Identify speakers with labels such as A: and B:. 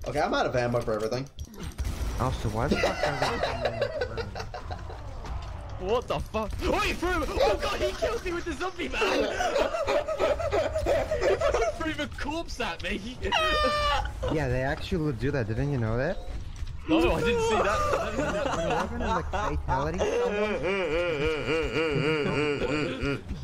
A: Okay, I'm out of ammo for everything.
B: Also, why the fuck are they...
C: What the fuck? Oh, he threw him! Oh god, he killed me with the zombie man! He fucking threw the corpse at me!
B: Yeah, they actually would do that, didn't you know that?
C: No, I didn't see that.
B: When you're having like fatality,